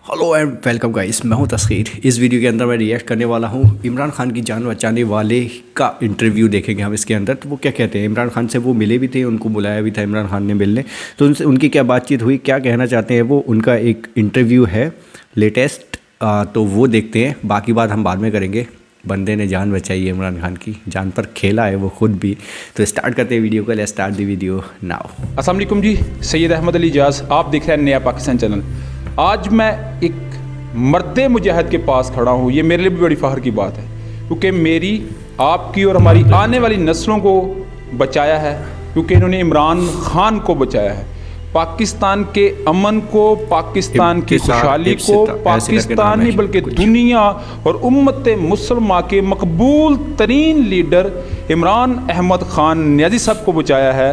Hello and welcome guys, मैं हूं तस्खीर। इस वीडियो के अंदर मैं रिएक्ट करने वाला हूं इमरान खान की जान बचाने वाले का इंटरव्यू देखेंगे हम इसके अंदर। तो वो क्या कहते हैं, इमरान खान से वो मिले भी थे, उनको बुलाया भी था इमरान खान ने मिलने, तो उनसे उनकी क्या बातचीत हुई, क्या कहना चाहते हैं वो, उनका एक इंटरव्यू है लेटेस्ट। तो वो देखते हैं, बाकी बात हम बाद में करेंगे। बंदे ने जान बचाई है, इमरान खान की जान पर खेला है वो खुद भी। तो स्टार्ट करते हैं वीडियो को। Let's start the video now. अस्सलाम वालेकुम जी, सैयद अहमद अली इजाज़, आप देख रहे हैं नया पाकिस्तान चैनल। आज मैं एक मर्द मुजाहिद के पास खड़ा हूँ। ये मेरे लिए भी बड़ी फ़ख्र की बात है, क्योंकि मेरी, आपकी और हमारी आने वाली नस्लों को बचाया है, क्योंकि इन्होंने इमरान खान को बचाया है। पाकिस्तान के अमन को, पाकिस्तान की खुशहाली को, पाकिस्तान नहीं बल्कि दुनिया और उम्मत मुसलमान के मकबूल तरीन लीडर इमरान अहमद खान नियाज़ी साहब को बचाया है।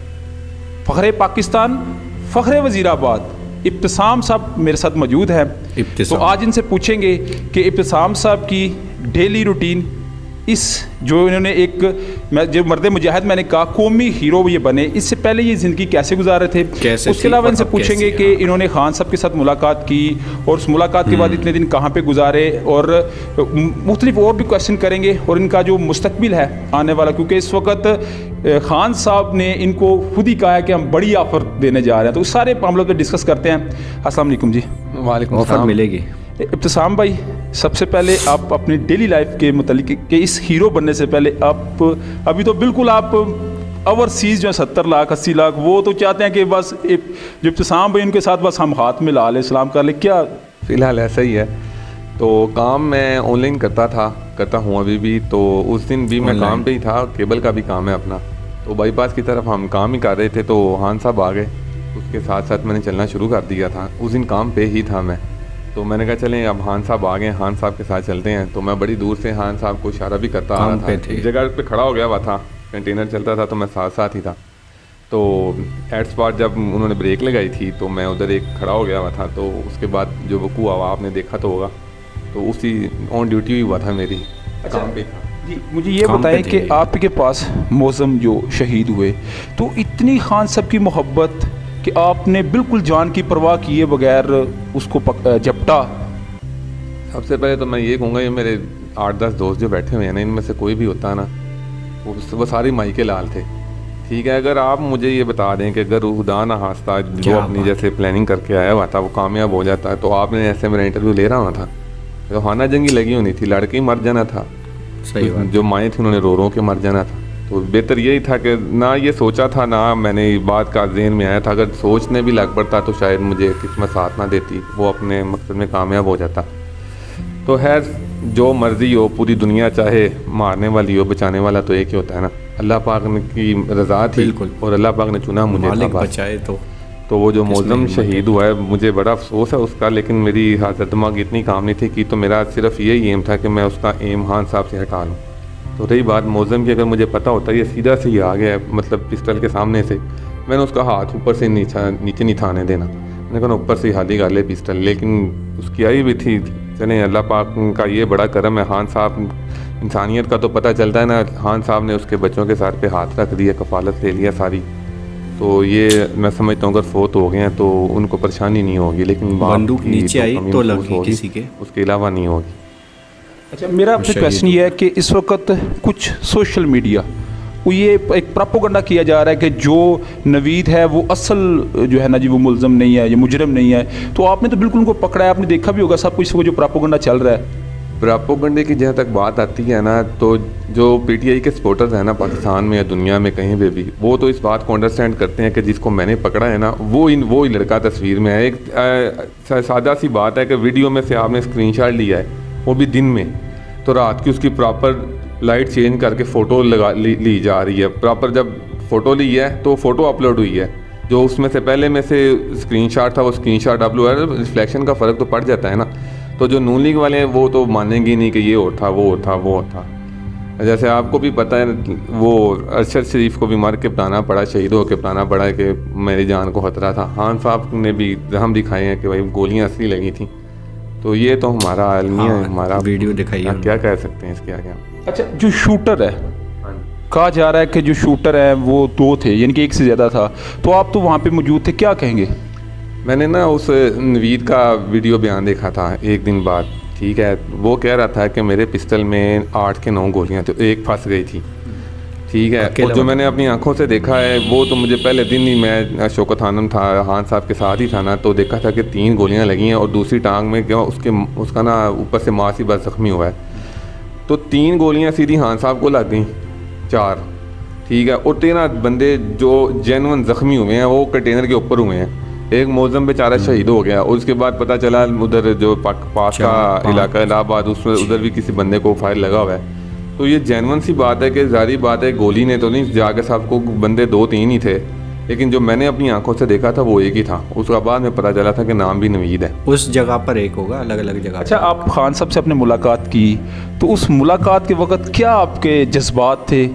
फ़ख्र पाकिस्तान, फ़ख्र वज़ीराबाद इब्तिसाम साहब मेरे साथ मौजूद हैं। तो आज इनसे पूछेंगे कि इब्तिसाम साहब की डेली रूटीन, इस जो इन्होंने एक, मैं जो मर्द मुजाहिद मैंने कहा कौमी हीरो ये बने, इससे पहले ये ज़िंदगी कैसे गुजारे थे, उसके अलावा इनसे पूछेंगे कि इन्होंने खान साहब के साथ मुलाकात की और उस मुलाकात के बाद इतने दिन कहाँ पे गुजारे, और मुख्तलिफ और भी क्वेश्चन करेंगे, और इनका जो मुस्तकबिल है आने वाला, क्योंकि इस वक्त खान साहब ने इनको खुद ही कहा है कि हम बड़ी ऑफ़र देने जा रहे हैं। तो उस सारे मामलों पर डिस्कस करते हैं। अस्सलाम वालेकुम जी। वालेकुम ऑफ़र मिलेगी। इब्तिसाम भाई, सबसे पहले आप अपनी डेली लाइफ के मुतालिक के इस हीरो बनने से पहले आप, अभी तो बिल्कुल आप ओवरसीज़ जो 70 लाख 80 लाख वो तो चाहते हैं कि बस जो इब्तिसाम भाई उनके साथ बस हम हाथ मिला ले, सलाम कर ले, क्या? फ़िलहाल ऐसा ही है। तो काम मैं ऑनलाइन करता हूँ अभी भी। तो उस दिन भी मैं काम पे ही था, केबल का भी काम है अपना। तो बाईपास की तरफ हम काम ही कर रहे थे, तो खान साहब आ गए, उसके साथ साथ मैंने चलना शुरू कर दिया था। उस दिन काम पे ही था मैं, तो मैंने कहा चलें अब खान साहब आ गए, खान साहब के साथ चलते हैं। तो मैं बड़ी दूर से खान साहब को इशारा भी करता आ रहा था, एक जगह पे खड़ा हो गया हुआ था, कंटेनर चलता था तो मैं साथ साथ ही था। तो एट स्पॉट जब उन्होंने ब्रेक लगाई थी तो मैं उधर एक खड़ा हो गया हुआ था। तो उसके बाद जो वकूआ हुआ आपने देखा तो होगा, तो उसी ऑन ड्यूटी ही हुआ था मेरी, काम पे था जी। मुझे ये बताएं कि आपके पास मौज़म जो शहीद हुए, तो इतनी खान साहब की मोहब्बत कि आपने बिल्कुल जान की परवाह किए बगैर उसको झपटा। सबसे पहले तो मैं ये कहूँगा, ये मेरे 8-10 दोस्त जो बैठे हुए हैं ना, इनमें से कोई भी होता ना, वो सारे माई के लाल थे। ठीक है, अगर आप मुझे ये बता दें कि अगर खुदा ना खास्ता जो अपनी जैसे प्लानिंग करके आया हुआ था वो कामयाब हो जाता है, तो आपने ऐसे मेरा इंटरव्यू ले रहा था, तो खाना जंगी लगी होनी थी, लड़के मर जाना था। सही बात। जो माएँ थी उन्होंने रो के मर जाना था। तो बेहतर यही था कि ना ये सोचा था, ना मैंने बात का ज़हन में आया था। अगर सोचने भी लग पड़ता तो शायद मुझे किस्मत साथ ना देती, वो अपने मकसद में कामयाब हो जाता। तो खैर, जो मर्ज़ी हो, पूरी दुनिया चाहे मारने वाली हो, बचाने वाला तो एक ही होता है ना, अल्लाह पाक की रज़ा थी और अल्लाह पाक ने चुना मुझे बचाए। तो वो जो मौज़म शहीद हुआ है, मुझे बड़ा अफसोस है उसका, लेकिन मेरी हाजत दिमाग इतनी काम नहीं थी कि, तो मेरा सिर्फ यही एम था कि मैं उसका एम खान साहब से हटा लूँ। तो रही बात मौज़म की, अगर मुझे पता होता ये सीधा से ही आ गया, मतलब पिस्टल के सामने से, मैंने उसका हाथ ऊपर से नीचे नहीं थाने देना, मैंने कहा ऊपर से हाथ ही कर ले पिस्टल, लेकिन उसकी आई भी थी। चले, अल्लाह पाक का ये बड़ा करम है। खान साहब, इंसानियत का तो पता चलता है ना, खान साहब ने उसके बच्चों के सर पे हाथ रख दिया, कफालत ले लिया सारी। तो ये मैं समझता हूँ अगर फोत हो गए हैं तो उनको परेशानी नहीं होगी, लेकिन बंदूक नीचे आई तो लगी किसी के, उसके अलावा नहीं होगी। अच्छा, मेरा आपसे क्वेश्चन ये है कि इस वक्त कुछ सोशल मीडिया ये एक प्रोपेगेंडा किया जा रहा है कि जो नवीद है वो असल जो है ना जी, वो मुल्ज़म नहीं है, ये मुजरिम नहीं है। तो आपने तो बिल्कुल उनको पकड़ा है, आपने देखा भी होगा सब कुछ, वो जो प्रोपेगेंडा चल रहा है। प्रोपेगेंडे की जहाँ तक बात आती है ना, तो जो पीटीआई के सपोर्टर्स हैं ना, पाकिस्तान में या दुनिया में कहीं पे भी, वो तो इस बात को अंडरस्टैंड करते हैं कि जिसको मैंने पकड़ा है ना, वो ही लड़का तस्वीर में है। एक सादा सी बात है कि वीडियो में से आपने स्क्रीनशॉट लिया है, वो भी दिन में, तो रात की उसकी प्रॉपर लाइट चेंज करके फ़ोटो ली जा रही है। प्रॉपर जब फ़ोटो ली है तो फ़ोटो अपलोड हुई है, जो उसमें से पहले में से स्क्रीनशॉट था वो स्क्रीनशॉट अपलोड है। रिफ्लेक्शन का फ़र्क तो पड़ जाता है ना। तो जो नून लीग वाले हैं वो तो मानेंगे नहीं कि ये और था, वो और था, वो और था। जैसे आपको भी पता है, वो अरशद शरीफ को भी मार के बताना पड़ा, शहीद हो के बताना पड़ा कि मेरी जान को खतरा था। खान साहब ने भी रहम दिखाए हैं कि भाई गोलियाँ असली लगी थी। तो ये तो हमारा आलमी है, हमारा वीडियो दिखाइए, क्या कह सकते हैं इसके आगे। अच्छा, जो शूटर है, कहा जा रहा है कि जो शूटर है वो 2 थे, यानी कि 1 से ज़्यादा था, तो आप तो वहाँ पे मौजूद थे, क्या कहेंगे? मैंने ना उस नवीद का वीडियो बयान देखा था एक दिन बाद, ठीक है। वो कह रहा था कि मेरे पिस्टल में 8 के 9 गोलियां तो एक फंस गई थी, ठीक है। और जो मैंने अपनी आंखों से देखा है वो तो मुझे पहले दिन ही, मैं शौकत खानम था, खान साहब के साथ ही था ना, तो देखा था कि 3 गोलियां लगी हैं और दूसरी टांग में क्या उसका ना ऊपर से मांस ही बस जख्मी हुआ है। तो 3 गोलियां सीधी खान साहब को लग गई, 4, ठीक है। और 13 बंदे जो जेन्युइन ज़ख्मी हुए हैं वो कंटेनर के ऊपर हुए हैं। एक मौज़म बेचारा शहीद हो गया और उसके बाद पता चला उधर जो पास का इलाका इलाहाबाद, उसमें उधर भी किसी बंदे को फायर लगा हुआ है। तो ये जेन्युइन सी बात है कि जारी बात है गोली ने तो नहीं, जाके साहब को बंदे 2-3 ही थे, लेकिन जो मैंने अपनी आंखों से देखा था वो एक ही था। उसके बाद में पता चला था कि नाम भी नवीद है। उस जगह पर एक होगा, अलग अलग जगह। अच्छा, आप खान साहब से आपने मुलाकात की, तो उस मुलाकात के वक्त क्या आपके जज्बात थे?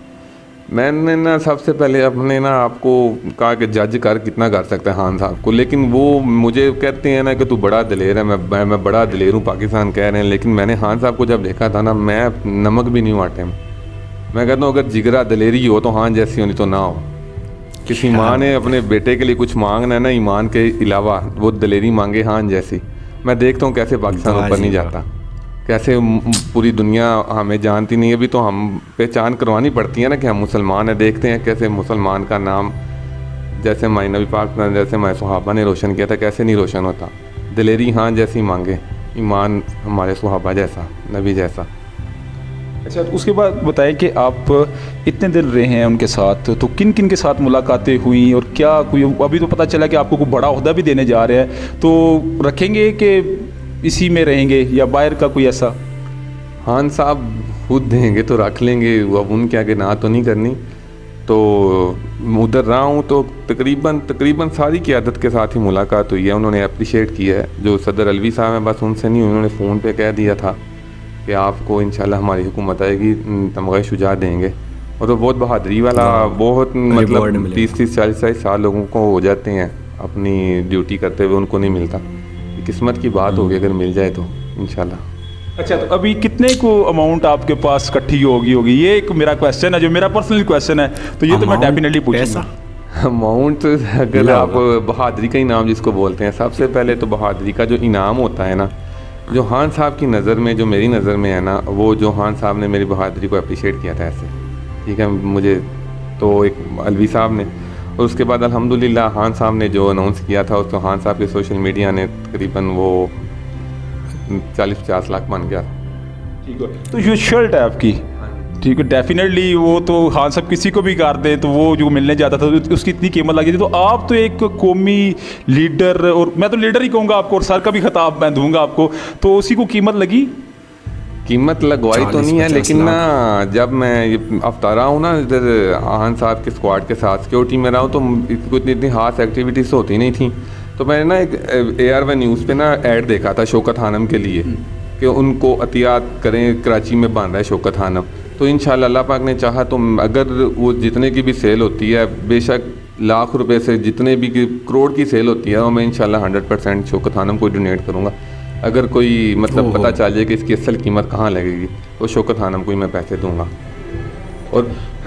मैंने ना सबसे पहले अपने ना आपको कहा कि जज कर कितना कर सकता है खान साहब को, लेकिन वो मुझे कहते हैं ना कि तू बड़ा दिलेर है, मैं बड़ा दिलेर हूँ, पाकिस्तान कह रहे हैं, लेकिन मैंने खान साहब को जब देखा था ना, मैं नमक भी नहीं हुआ टाइम। मैं कहता हूँ अगर जिगरा दिलेरी हो तो हाँ जैसी होनी तो ना हो। किसी माँ ने अपने बेटे के लिए कुछ मांगना है ना ईमान के अलावा, वो दिलेरी मांगे हाँ जैसी। मैं देखता हूँ कैसे पाकिस्तान ऊपर नहीं जाता, कैसे पूरी दुनिया हमें जानती नहीं है। अभी तो हम पहचान करवानी पड़ती है ना कि हम मुसलमान हैं। देखते हैं कैसे मुसलमान का नाम, जैसे माई नबी पाक, जैसे माई सुहाबा ने रोशन किया था, कैसे नहीं रोशन होता। दिलेरी हाँ जैसी मांगे, ईमान हमारे सुहाबा जैसा, नबी जैसा। अच्छा, तो उसके बाद बताएं कि आप इतने दिन रहे हैं उनके साथ, तो किन किन के साथ मुलाकातें हुई और क्या कोई, अभी तो पता चला कि आपको कोई बड़ा ओहदा भी देने जा रहे हैं, तो रखेंगे कि इसी में रहेंगे या बाहर का कोई ऐसा? खान साहब खुद देंगे तो रख लेंगे, अब उनके आगे ना तो नहीं करनी। तो उधर रहा हूँ तो तकरीबन सारी क़यादत के साथ ही मुलाकात हुई है। उन्होंने अप्रिशिएट किया है। जो सदर अलवी साहब हैं बस उनसे नहीं, उन्होंने फ़ोन पे कह दिया था कि आपको इंशाल्लाह हमारी हुकूमत आएगी तमग़ा शुजा देंगे। और तो बहुत बहादुरी वाला, बहुत मतलब 30-40 साल लोगों को हो जाते हैं अपनी ड्यूटी करते हुए, उनको नहीं मिलता। किस्मत की बात होगी, अगर मिल जाए तो इंशाल्लाह। अच्छा, तो अभी कितने को अमाउंट आपके पास इकट्ठी होगी? ये एक मेरा क्वेश्चन है, जो मेरा पर्सनल क्वेश्चन है, तो ये तो मैं डेफिनेटली पूछूंगा। अमाउंट अगर आप बहादुरी का इनाम जिसको बोलते हैं, सबसे पहले तो बहादुरी का जो इनाम होता है ना, जो खान साहब की नज़र में, जो मेरी नज़र में है ना, वो जो खान साहब ने मेरी बहादुरी को अप्रिशिएट किया था ऐसे, ठीक है, मुझे तो एक अलवी साहब ने, और उसके बाद अल्हम्दुलिल्लाह खान साहब ने जो अनाउंस किया था उसको खान साहब के सोशल मीडिया ने तकरीबन वो 40-50 लाख बन गया। ठीक है, तो ये शर्ट है आपकी, ठीक है, डेफिनेटली वो तो खान साहब किसी को भी कर दे तो वो जो मिलने जाता था तो उसकी इतनी कीमत लगी थी। तो आप तो एक कौमी लीडर, और मैं तो लीडर ही कहूँगा आपको, और सर का भी खिताब मैं दूँगा आपको, तो उसी को कीमत लगी? कीमत लगवाई तो नहीं है, लेकिन ना जब मैं ये हफ्ता रहा हूँ ना इधर खान साहब के स्क्वाड के साथ सिक्योरिटी में रहा हूँ, तो इतनी खास एक्टिविटीज़ होती नहीं थी। तो मैंने ना एक AR1 न्यूज़ पे ना ऐड देखा था शौकत खानम के लिए कि उनको एहतियात करें, कराची में बन रहा है शौकत खानम। तो इंशाल्लाह अल्लाह पाक ने चाहा तो अगर वो जितने की भी सेल होती है, बेशक लाख रुपए से जितने भी करोड़ की सेल होती है, वो मैं इंशाल्लाह 100% शौकत खानम को डोनेट करूँगा। अगर कोई मतलब पता चल जाए कि इसकी असल कीमत कहाँ लगेगी तो शौकत खानम को ही मैं पैसे दूंगा। और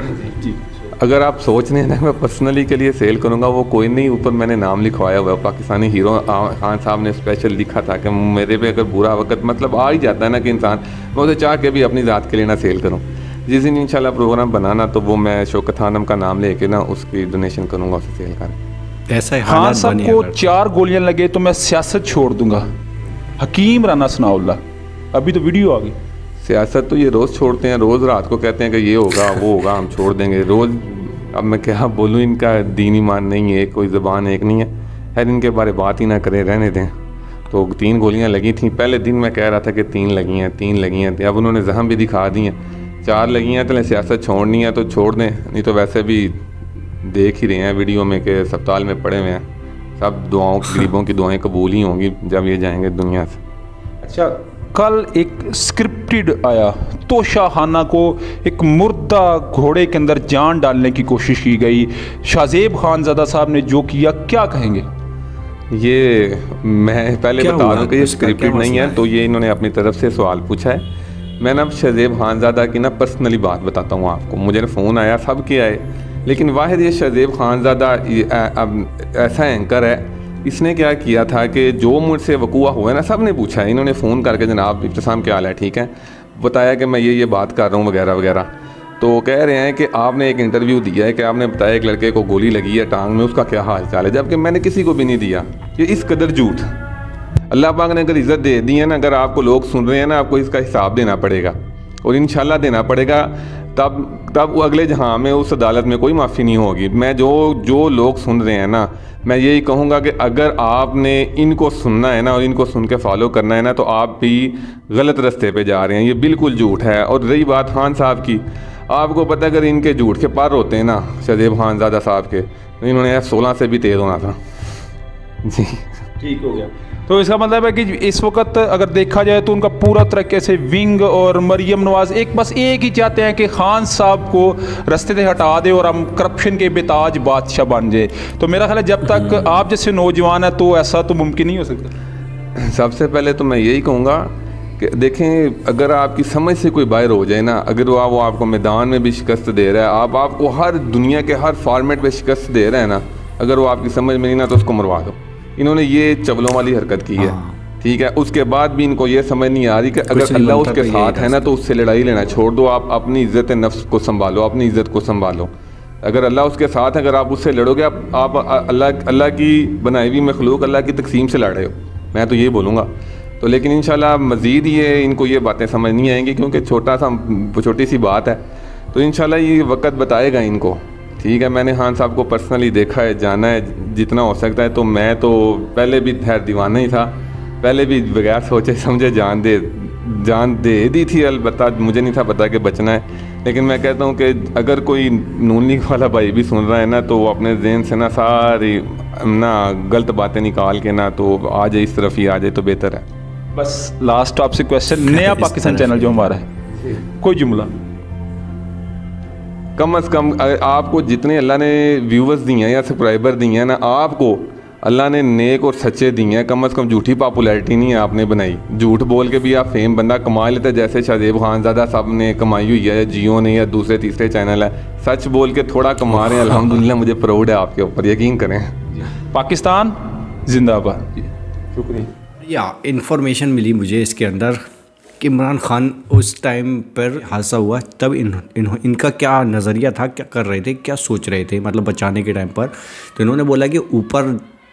अगर आप सोच रहे हैं ना मैं पर्सनली के लिए सेल करूंगा, वो कोई नहीं, ऊपर मैंने नाम लिखवाया हुआ है, पाकिस्तानी हीरो खान साहब ने स्पेशल लिखा था कि मेरे पे अगर बुरा वक्त मतलब आ ही जाता है ना कि इंसान, मैं उसे चाह के भी अपनी ज़ात के लिए ना सेल करूँ। जिस दिन इंशाल्लाह प्रोग्राम बनाना तो वो मैं शौकत खानम का नाम लेके ना उसकी डोनेशन करूँगा, उसे सेल कर। ऐसा खान साहब को 4 गोलियाँ लगे तो मैं सियासत छोड़ दूँगा, हकीम राना सनाउल्लाह, अभी तो वीडियो आ गई। सियासत तो ये रोज़ छोड़ते हैं, रोज़ रात को कहते हैं कि ये होगा वो होगा, हम छोड़ देंगे रोज़। अब मैं क्या बोलूँ, इनका दीन ईमान नहीं है, कोई ज़बान एक नहीं है, खैर इनके बारे बात ही ना करें, रहने दें। तो 3 गोलियां लगी थी, पहले दिन मैं कह रहा था कि 3 लगी हैं, अब उन्होंने जहम भी दिखा दी हैं। 4 लगी हैं, तो सियासत छोड़नी है तो छोड़ दें, नहीं तो वैसे भी देख ही रहे हैं वीडियो में कि अस्पताल में पड़े हुए हैं। सब दुआओं की, गरीबों की दुआएं कबूल ही होंगी जब ये जाएंगे दुनिया से। अच्छा, कल एक स्क्रिप्टेड आया, तोशाखाना को एक मुर्दा घोड़े के अंदर जान डालने की कोशिश की गई, शाहजेब खानज़ादा साहब ने जो किया, क्या कहेंगे? ये मैं पहले बता दूं कि ये स्क्रिप्टेड नहीं है, तो ये इन्होंने अपनी तरफ से सवाल पूछा है। मैं ना शाहजेब खानज़ादा की ना पर्सनली बात बताता हूँ आपको, मुझे फ़ोन आया, सब के आए, लेकिन वाहिद ये शाहजेब खानज़ादा अब ऐसा एंकर है, इसने क्या किया था कि जो मुझसे वकूआ हुआ है ना, सब ने पूछा है, इन्होंने फ़ोन करके जनाब इब्तिसाम क्या हाल है, ठीक है, बताया कि मैं ये बात कर रहा हूँ वगैरह वगैरह। तो कह रहे हैं कि आपने एक इंटरव्यू दिया है कि आपने बताया एक लड़के को गोली लगी है टांग में, उसका क्या हाल चाल है, जबकि मैंने किसी को भी नहीं दिया। ये इस कदर झूठ। अल्लाह पाक ने अगर इज़्ज़त दे दी है ना, अगर आपको लोग सुन रहे हैं ना, आपको इसका हिसाब देना पड़ेगा और इंशाल्लाह देना पड़ेगा। तब वो अगले जहाँ में उस अदालत में कोई माफ़ी नहीं होगी। मैं जो लोग सुन रहे हैं ना, मैं यही कहूँगा कि अगर आपने इनको सुनना है ना और इनको सुन के फॉलो करना है ना, तो आप भी गलत रास्ते पे जा रहे हैं। ये बिल्कुल झूठ है। और रही बात खान साहब की, आपको पता है अगर इनके झूठ के पार होते हैं ना शाहजेब खानज़ादा साहब के, तो इन्होंने F-16 से भी तेज़ होना था। जी ठीक हो गया। तो इसका मतलब है कि इस वक्त अगर देखा जाए तो उनका पूरा तरीके से विंग और मरियम नवाज़ बस एक ही चाहते हैं कि खान साहब को रास्ते से हटा दे और हम करप्शन के बेताज बादशाह बन जाए। तो मेरा ख्याल है जब तक आप जैसे नौजवान है तो ऐसा तो मुमकिन नहीं हो सकता। सबसे पहले तो मैं यही कहूँगा कि देखें, अगर आपकी समझ से कोई बाहर हो जाए ना, अगर वो आपको मैदान में भी शिकस्त दे रहा है, आपको हर दुनिया के हर फॉर्मेट पे शिकस्त दे रहा है ना, अगर वो आपकी समझ में नहीं ना, तो उसको मरवा दो। इन्होंने ये चवलों वाली हरकत की है, ठीक है। उसके बाद भी इनको ये समझ नहीं आ रही कि अगर अल्लाह उसके साथ है ना, तो उससे लड़ाई लेना छोड़ दो। आप अपनी इज़्ज़त नफ्स को संभालो, अपनी इज़्ज़त को संभालो। अगर अल्लाह उसके साथ है, अगर आप उससे लड़ोगे, आप अल्लाह की बनाई हुई मखलूक, अल्लाह की तकसीम से लड़ रहे हो। मैं तो ये बोलूँगा। तो लेकिन इंशाल्लाह मज़ीद इनको ये बातें समझ नहीं आएंगी, क्योंकि छोटी सी बात है। तो इंशाल्लाह ये वक्त बताएगा इनको, ठीक है। मैंने खान साहब को पर्सनली देखा है, जाना है जितना हो सकता है। तो मैं तो पहले भी खैर दीवाना ही था, पहले भी बगैर सोचे समझे जान दे दी थी। अलबत्ता मुझे नहीं था पता कि बचना है। लेकिन मैं कहता हूँ कि अगर कोई नून लीग वाला भाई भी सुन रहा है ना, तो वो अपने जहन से ना सारी ना गलत बातें निकाल के ना तो आ जाए, इस तरफ ही आ जाए तो बेहतर है। बस लास्ट आपसे क्वेश्चन, नया पाकिस्तान चैनल जो हमारा है, कोई जुमला कम से कम आपको जितने अल्लाह ने व्यूवर्स दिए हैं या सब्सक्राइबर दिए हैं ना, आपको अल्लाह ने नेक और सच्चे दिए हैं। कम से कम झूठी पॉपुलैरिटी नहीं है आपने बनाई। झूठ बोल के भी आप फेम बंदा कमा लेते, जैसे शाहजेब खानज़ादा साहब ने कमाई हुई है, या जियो ने, या दूसरे तीसरे चैनल है। सच बोल के थोड़ा कमा रहे हैं, अल्हम्दुलिल्लाह। मुझे प्राउड है आपके ऊपर, यकीन करें। पाकिस्तान जिंदाबाद। शुक्रिया। या इन्फॉर्मेशन मिली मुझे इसके अंदर कि इमरान खान उस टाइम पर हादसा हुआ तब इनका क्या नज़रिया था, क्या कर रहे थे, क्या सोच रहे थे, मतलब बचाने के टाइम पर। तो इन्होंने बोला कि ऊपर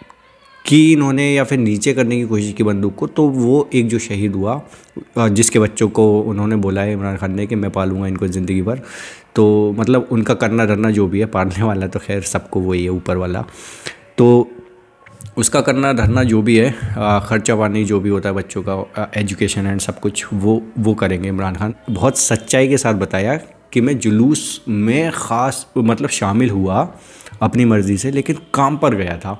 की इन्होंने या फिर नीचे करने की कोशिश की बंदूक को। तो वो एक जो शहीद हुआ, जिसके बच्चों को उन्होंने बोला है इमरान खान ने कि मैं पालूंगा इनको ज़िंदगी भर, तो मतलब उनका करना धरना जो भी है, पालने वाला तो खैर सबको वही है, ऊपर वाला। तो उसका करना धरना जो भी है, ख़र्चा पानी जो भी होता है बच्चों का, एजुकेशन एंड सब कुछ, वो करेंगे इमरान खान। बहुत सच्चाई के साथ बताया कि मैं जुलूस में ख़ास मतलब शामिल हुआ अपनी मर्ज़ी से, लेकिन काम पर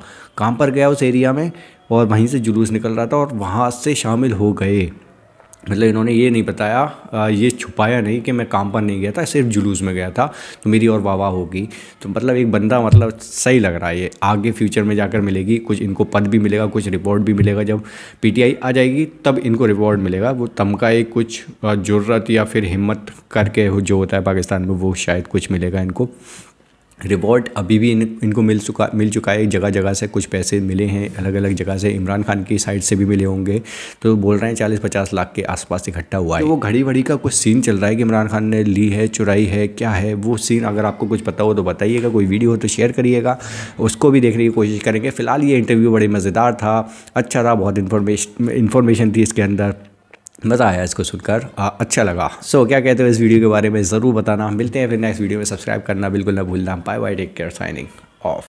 गया उस एरिया में, और वहीं से जुलूस निकल रहा था और वहाँ से शामिल हो गए। मतलब इन्होंने ये नहीं बताया, ये छुपाया नहीं कि मैं काम पर नहीं गया था, सिर्फ जुलूस में गया था, तो मेरी और वाह होगी। तो मतलब एक बंदा, मतलब सही लग रहा है। ये आगे फ्यूचर में जाकर मिलेगी, कुछ इनको पद भी मिलेगा, कुछ रिवॉर्ड भी मिलेगा। जब पीटीआई आ जाएगी तब इनको रिवॉर्ड मिलेगा। वो तमका एक कुछ जुर्रत या फिर हिम्मत करके जो होता है पाकिस्तान में, वो शायद कुछ मिलेगा इनको रिवॉर्ड। अभी भी इनको मिल चुका है जगह जगह से, कुछ पैसे मिले हैं अलग अलग जगह से, इमरान खान की साइड से भी मिले होंगे। तो बोल रहे हैं 40-50 लाख के आसपास इकट्ठा हुआ है। तो वो घड़ी भड़ी का कुछ सीन चल रहा है कि इमरान खान ने ली है, चुराई है, क्या है वो सीन। अगर आपको कुछ पता हो तो बताइएगा, कोई वीडियो हो तो शेयर करिएगा, उसको भी देखने की कोशिश करेंगे। फ़िलहाल ये इंटरव्यू बड़े मज़ेदार था, अच्छा था, बहुत इन्फॉर्मेशन थी इसके अंदर, मज़ा आया इसको सुनकर, अच्छा लगा। सो क्या कहते हो इस वीडियो के बारे में ज़रूर बताना। मिलते हैं फिर नेक्स्ट वीडियो में, सब्सक्राइब करना बिल्कुल ना भूलना। Bye bye, take care, signing of.